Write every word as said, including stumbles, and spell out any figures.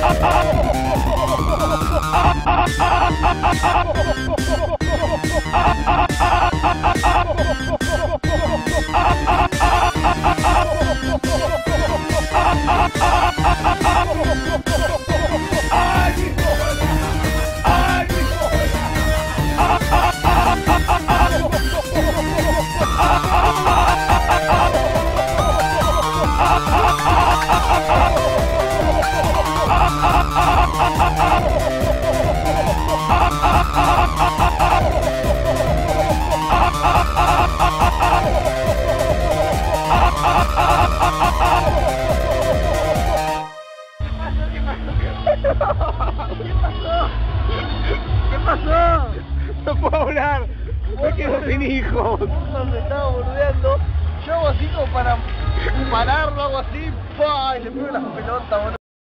¿Qué pasó? No puedo hablar, me quedo sin hijos. Me estaba boludeando, yo hago así como para pararlo, hago así, ¡pah! Y le pego las pelotas, boludo.